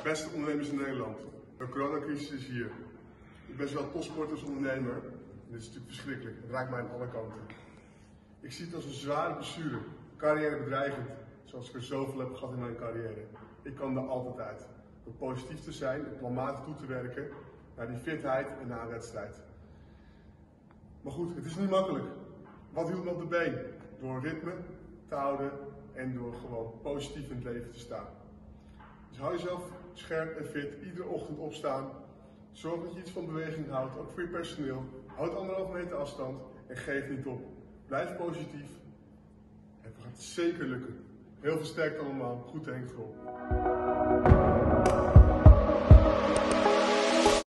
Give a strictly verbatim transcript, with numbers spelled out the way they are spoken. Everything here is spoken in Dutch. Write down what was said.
Beste ondernemers in Nederland, de coronacrisis is hier. Ik ben zowel topsporter als ondernemer. Dit is natuurlijk verschrikkelijk, het raakt mij aan alle kanten. Ik zie het als een zware blessure, carrièrebedreigend, zoals ik er zoveel heb gehad in mijn carrière. Ik kan er altijd uit, door positief te zijn en planmatig toe te werken naar die fitheid en naar een wedstrijd. Maar goed, het is niet makkelijk. Wat hield me op de been? Door een ritme te houden en door gewoon positief in het leven te staan. Dus hou jezelf scherp en fit, iedere ochtend opstaan. Zorg dat je iets van beweging houdt, ook voor je personeel. Houd anderhalve meter afstand en geef niet op. Blijf positief. Het gaat zeker lukken. Heel veel sterkte allemaal. Goed Henk Grol.